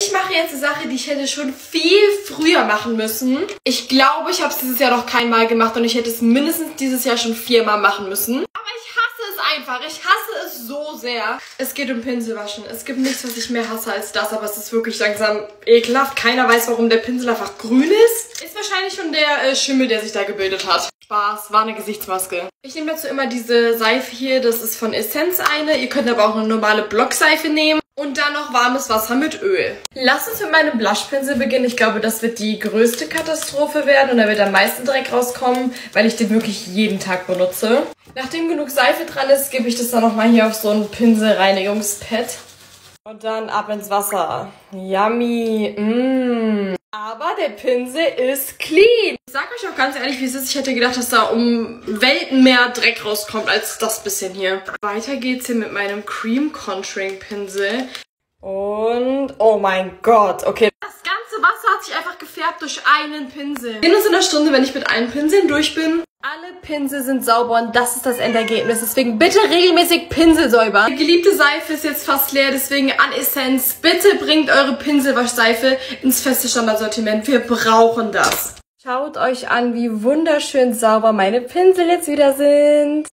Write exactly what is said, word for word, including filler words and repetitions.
Ich mache jetzt eine Sache, die ich hätte schon viel früher machen müssen. Ich glaube, ich habe es dieses Jahr noch kein Mal gemacht und ich hätte es mindestens dieses Jahr schon viermal machen müssen. Aber ich hasse es einfach. Ich hasse es so sehr. Es geht um Pinselwaschen. Es gibt nichts, was ich mehr hasse als das, aber es ist wirklich langsam ekelhaft. Keiner weiß, warum der Pinsel einfach grün ist. Ist wahrscheinlich schon der äh, Schimmel, der sich da gebildet hat. Spaß, war eine Gesichtsmaske. Ich nehme dazu immer diese Seife hier. Das ist von Essenz eine. Ihr könnt aber auch eine normale Blockseife nehmen. Und dann noch warmes Wasser mit Öl. Lass uns mit meinem Blushpinsel beginnen. Ich glaube, das wird die größte Katastrophe werden und da wird am meisten Dreck rauskommen, weil ich den wirklich jeden Tag benutze. Nachdem genug Seife dran ist, gebe ich das dann nochmal hier auf so ein Pinselreinigungspad. Und dann ab ins Wasser. Yummy. Mmh. Aber der Pinsel ist clean. Ich sag euch auch ganz ehrlich, wie es ist. Ich hätte gedacht, dass da um Welten mehr Dreck rauskommt als das bisschen hier. Weiter geht's hier mit meinem Cream Contouring Pinsel. Und oh mein Gott, okay. Das ganze Wasser hat sich einfach gefärbt durch einen Pinsel. Wir sehen uns in einer Stunde, wenn ich mit allen Pinseln durch bin. Alle Pinsel sind sauber und das ist das Endergebnis. Deswegen bitte regelmäßig Pinsel säubern. Die geliebte Seife ist jetzt fast leer, deswegen an Essenz. Bitte bringt eure Pinselwaschseife ins feste Standardsortiment. Wir brauchen das. Schaut euch an, wie wunderschön sauber meine Pinsel jetzt wieder sind.